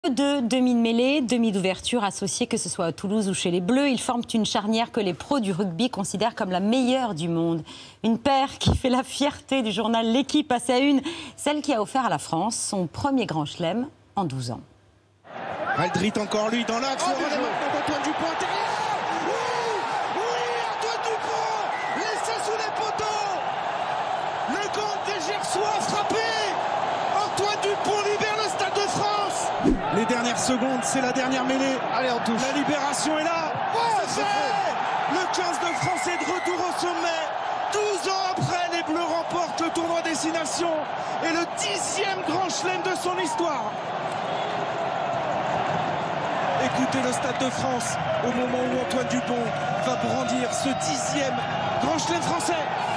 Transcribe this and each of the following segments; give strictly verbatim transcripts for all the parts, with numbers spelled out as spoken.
Deux demi de mêlée, demi d'ouverture associés, que ce soit à Toulouse ou chez les Bleus, ils forment une charnière que les pros du rugby considèrent comme la meilleure du monde. Une paire qui fait la fierté du journal L'Équipe à sa une, celle qui a offert à la France son premier grand chelem en douze ans. Aldrit encore lui dans l'axe, oh, le relais maintenant d'Antoine Dupont intérieur. Oui, oui, Antoine Dupont, laissé sous les poteaux. Le gang des Gersois frappé. Antoine Dupont libère le Stade de France. Les dernières secondes, c'est la dernière mêlée. Allez, on touche. La libération est là. Oh, c'est fait. Le quinze de France est de retour au sommet. douze ans après, les Bleus remportent le tournoi Destination et le dixième grand chelem de son histoire. Écoutez le Stade de France au moment où Antoine Dupont va brandir ce dixième grand chelem français.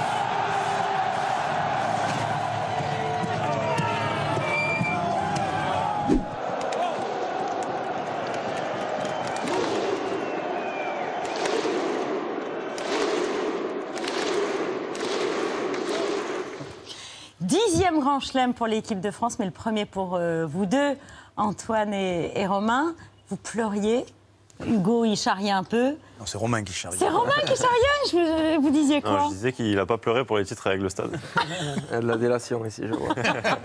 Dixième grand chelem pour l'équipe de France, mais le premier pour euh, vous deux, Antoine et, et Romain. Vous pleuriez. Hugo, il charriait un peu. Non, c'est Romain qui charriait. C'est Romain qui charriait. Je, Vous disiez quoi? Non, je disais qu'il n'a pas pleuré pour les titres avec le Stade. Il y a de la délation ici, je vois.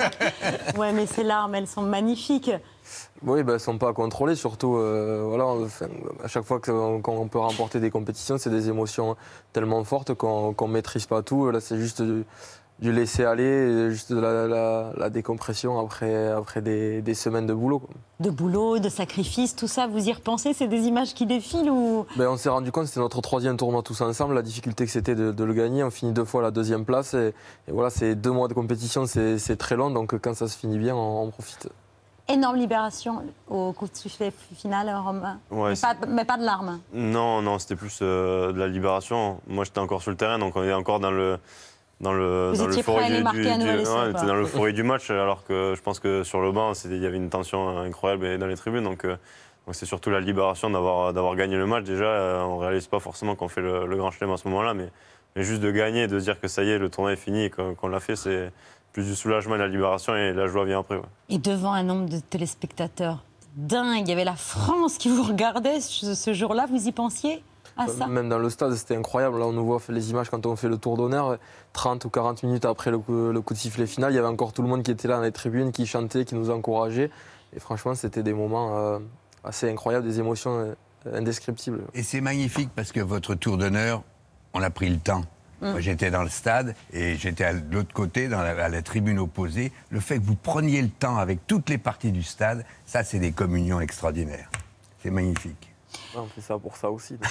Ouais, mais ces larmes, elles sont magnifiques. Oui, ben, elles ne sont pas contrôlées, surtout. Euh, voilà, enfin, à chaque fois qu'on on peut remporter des compétitions, c'est des émotions tellement fortes qu'on ne maîtrise pas tout. Là, c'est juste du, du laisser aller, juste de la, la, la décompression après, après des, des semaines de boulot, quoi. De boulot, de sacrifice, tout ça, vous y repensez? C'est des images qui défilent ou... Ben, on s'est rendu compte, c'était notre troisième tournoi tous ensemble, la difficulté que c'était de, de le gagner. On finit deux fois à la deuxième place. Et, et voilà, c'est deux mois de compétition, c'est très long. Donc quand ça se finit bien, on, on profite. Énorme libération au coup de sifflet final, Romain. Ouais, mais, pas, mais pas de larmes. Non, non, c'était plus euh, de la libération. Moi, j'étais encore sur le terrain, donc on est encore dans le... Dans le, Vous dans étiez prêt à aller marquer un nouvel essai, ouais, dans l'euphorie du match, alors que je pense que sur le banc, il y avait une tension incroyable dans les tribunes. Donc, euh, donc c'est surtout la libération d'avoir d'avoir gagné le match. Déjà, euh, on ne réalise pas forcément qu'on fait le, le grand chelem à ce moment-là, mais, mais juste de gagner, de se dire que ça y est, le tournoi est fini et qu'on qu'on l'a fait, c'est plus du soulagement et de la libération, et la joie vient après. Ouais. Et devant un nombre de téléspectateurs dingue, il y avait la France qui vous regardait ce, ce jour-là, vous y pensiez? Ah, ça. Même dans le stade, c'était incroyable. Là, on nous voit les images quand on fait le tour d'honneur. trente ou quarante minutes après le coup, le coup de sifflet final, il y avait encore tout le monde qui était là dans les tribunes, qui chantait, qui nous encourageait. Et franchement, c'était des moments euh, assez incroyables, des émotions euh, indescriptibles. Et c'est magnifique parce que votre tour d'honneur, on a pris le temps. Mmh. Moi, j'étais dans le stade et j'étais à l'autre côté, dans la, à la tribune opposée. Le fait que vous preniez le temps avec toutes les parties du stade, ça, c'est des communions extraordinaires. C'est magnifique. On fait ça pour ça aussi.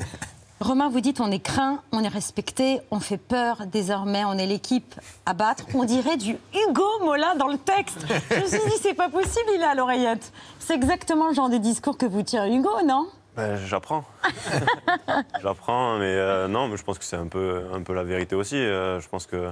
Romain, vous dites on est craint, on est respecté, on fait peur désormais, on est l'équipe à battre. On dirait du Hugo Mola dans le texte. Je me suis dit c'est pas possible, il est à l'oreillette. C'est exactement le genre de discours que vous tirez Hugo, non? Ben, j'apprends. J'apprends, mais euh, non, mais je pense que c'est un peu, un peu la vérité aussi. Euh, je pense que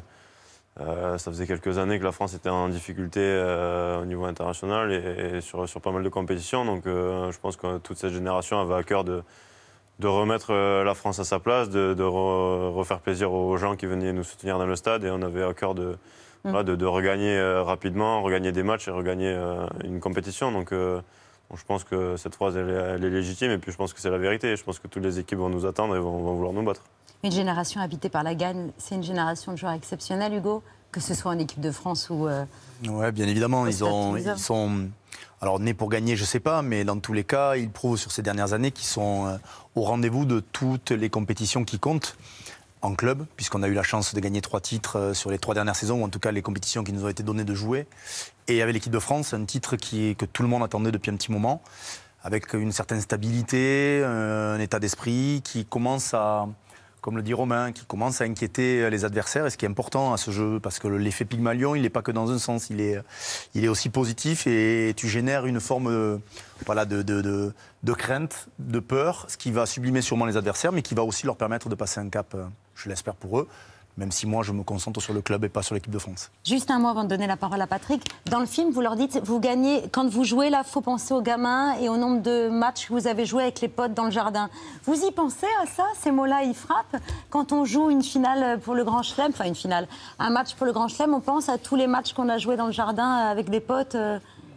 euh, ça faisait quelques années que la France était en difficulté euh, au niveau international et, et sur, sur pas mal de compétitions. Donc euh, je pense que toute cette génération avait à cœur de, de remettre euh, la France à sa place, de, de re, refaire plaisir aux gens qui venaient nous soutenir dans le stade. Et on avait à cœur de, mmh. voilà, de, de regagner euh, rapidement, regagner des matchs et regagner euh, une compétition. Donc euh, bon, je pense que cette phrase, elle est, elle est légitime. Et puis je pense que c'est la vérité. Je pense que toutes les équipes vont nous attendre et vont, vont vouloir nous battre. Une génération habitée par la gagne, c'est une génération de joueurs exceptionnels, Hugo, que ce soit en équipe de France ou... Euh, oui, bien évidemment. Ils, ont, ils sont... Alors, nés pour gagner, je ne sais pas, mais dans tous les cas, ils prouvent sur ces dernières années qu'ils sont euh, au rendez-vous de toutes les compétitions qui comptent en club, puisqu'on a eu la chance de gagner trois titres euh, sur les trois dernières saisons, ou en tout cas les compétitions qui nous ont été données de jouer. Et avec l'équipe de France, un titre qui, que tout le monde attendait depuis un petit moment, avec une certaine stabilité, un état d'esprit qui commence à... comme le dit Romain, qui commence à inquiéter les adversaires. Et ce qui est important à ce jeu, parce que l'effet Pygmalion, il n'est pas que dans un sens, il est, il est aussi positif et tu génères une forme de, voilà, de, de, de, de crainte, de peur, ce qui va sublimer sûrement les adversaires, mais qui va aussi leur permettre de passer un cap, je l'espère pour eux, même si moi je me concentre sur le club et pas sur l'équipe de France. Juste un mot avant de donner la parole à Patrick. Dans le film, vous leur dites, vous gagnez, quand vous jouez là, il faut penser aux gamins et au nombre de matchs que vous avez joués avec les potes dans le jardin. Vous y pensez à ça? Ces mots-là, ils frappent. Quand on joue une finale pour le Grand Chelem, enfin une finale, un match pour le Grand Chelem, on pense à tous les matchs qu'on a joués dans le jardin avec des potes. Euh...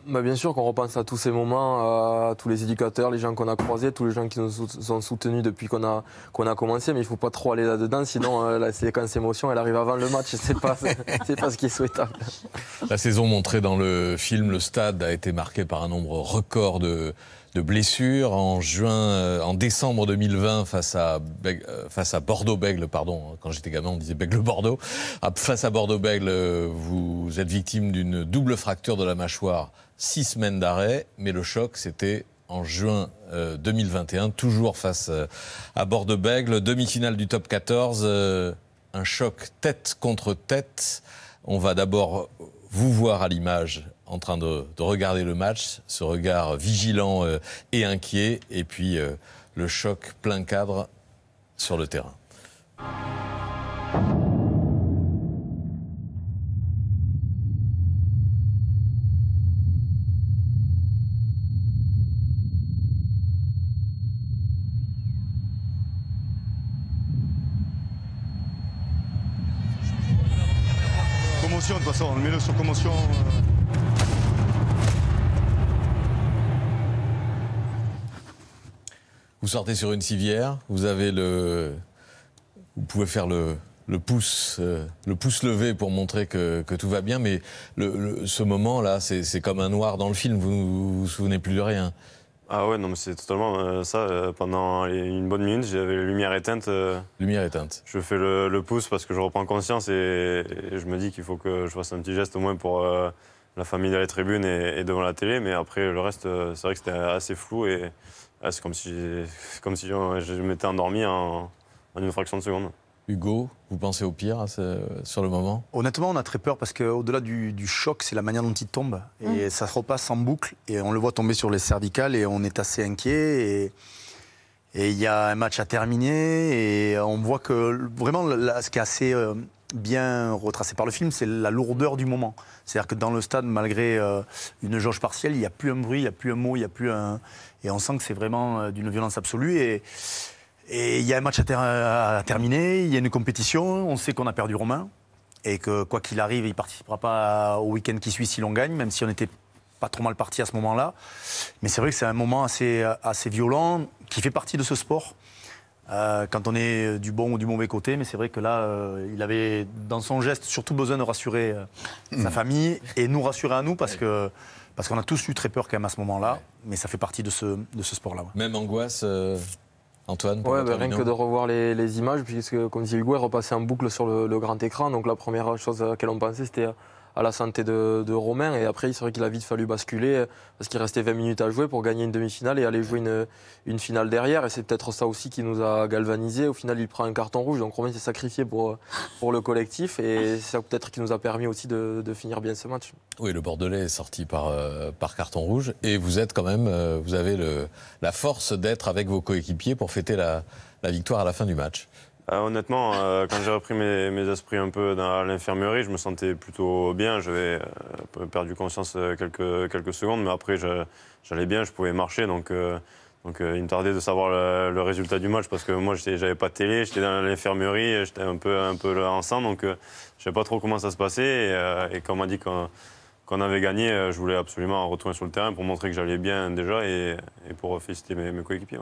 Bah bien sûr qu'on repense à tous ces moments, à tous les éducateurs, les gens qu'on a croisés, tous les gens qui nous ont soutenus depuis qu'on a, qu'on a commencé, mais il ne faut pas trop aller là-dedans, sinon euh, la séquence émotion, elle arrive avant le match, c'est pas, c'est pas ce qui est souhaitable. La saison montrée dans le film, le stade a été marqué par un nombre record de, de blessures. En juin, euh, en décembre deux mille vingt, face à, Bègle, euh, face à Bordeaux-Bègle, pardon, quand j'étais gamin on disait Bègle-Bordeaux, ah, face à Bordeaux-Bègle, euh, vous êtes victime d'une double fracture de la mâchoire, six semaines d'arrêt, mais le choc c'était en juin euh, deux mille vingt et un, toujours face euh, à Bordeaux-Bègle, demi-finale du top quatorze, euh, un choc tête contre tête. On va d'abord vous voir à l'image en train de, de regarder le match, ce regard vigilant euh, et inquiet, et puis euh, le choc plein cadre sur le terrain. Commotion, de toute façon, mets-le sur commotion. Euh... Vous sortez sur une civière, vous avez le, vous pouvez faire le, le pouce, euh, le pouce levé pour montrer que, que tout va bien, mais le, le, ce moment-là, c'est comme un noir dans le film. Vous vous, vous souvenez plus de rien. Ah ouais, non, mais c'est totalement euh, ça. Euh, pendant une bonne minute, j'avais les lumières éteintes. Euh, Lumière éteinte. Je fais le, le pouce parce que je reprends conscience et, et je me dis qu'il faut que je fasse un petit geste au moins pour euh, la famille dans les tribunes et, et devant la télé. Mais après, le reste, euh, c'est vrai que c'était assez flou et ah, c'est comme si, comme si je, je m'étais endormi en, en une fraction de seconde. Hugo, vous pensez au pire ce, sur le moment? Honnêtement, on a très peur parce qu'au-delà du, du choc, c'est la manière dont il tombe. Et mmh. ça se repasse en boucle. Et on le voit tomber sur les cervicales et on est assez inquiet. Et il y a un match à terminer. Et on voit que vraiment, là, ce qui est assez euh, bien retracé par le film, c'est la lourdeur du moment. C'est-à-dire que dans le stade, malgré euh, une jauge partielle, il n'y a plus un bruit, il n'y a plus un mot, il n'y a plus un... Et on sent que c'est vraiment euh, d'une violence absolue. Et... Et il y a un match à, ter à terminer, il y a une compétition, on sait qu'on a perdu Romain et que quoi qu'il arrive, il ne participera pas au week-end qui suit si l'on gagne, même si on n'était pas trop mal parti à ce moment-là. Mais c'est vrai que c'est un moment assez, assez violent qui fait partie de ce sport euh, quand on est du bon ou du mauvais côté. Mais c'est vrai que là, euh, il avait dans son geste surtout besoin de rassurer euh, mmh. sa famille et nous rassurer à nous parce que parce qu'on a tous eu très peur quand même à ce moment-là. Ouais. Mais ça fait partie de ce, de ce sport-là. Ouais. Même angoisse euh... Antoine, ouais, bah, rien que de revoir les, les images, puisque comme dit Hugo, elle repassait en boucle sur le, le grand écran. Donc la première chose à laquelle on pensait, c'était à la santé de, de Romain. Et après, c'est vrai qu'il a vite fallu basculer, parce qu'il restait vingt minutes à jouer pour gagner une demi-finale et aller jouer une, une finale derrière. Et c'est peut-être ça aussi qui nous a galvanisés. Au final, il prend un carton rouge, donc Romain s'est sacrifié pour, pour le collectif. Et c'est ça peut-être qui nous a permis aussi de, de finir bien ce match. Oui, le Bordelais est sorti par, euh, par carton rouge. Et vous êtes quand même, euh, vous avez le, la force d'être avec vos coéquipiers pour fêter la, la victoire à la fin du match. Euh, honnêtement, euh, quand j'ai repris mes, mes esprits un peu dans l'infirmerie, je me sentais plutôt bien. J'avais euh, perdu conscience quelques, quelques secondes, mais après, j'allais bien, je pouvais marcher. Donc, euh, donc euh, il me tardait de savoir le, le résultat du match parce que moi, j'avais pas de télé, j'étais dans l'infirmerie, j'étais un peu, un peu là ensemble. Donc, euh, je savais pas trop comment ça se passait. Et, euh, et quand on m'a dit qu'on qu'on avait gagné, je voulais absolument retourner sur le terrain pour montrer que j'allais bien déjà et, et pour féliciter mes, mes coéquipiers.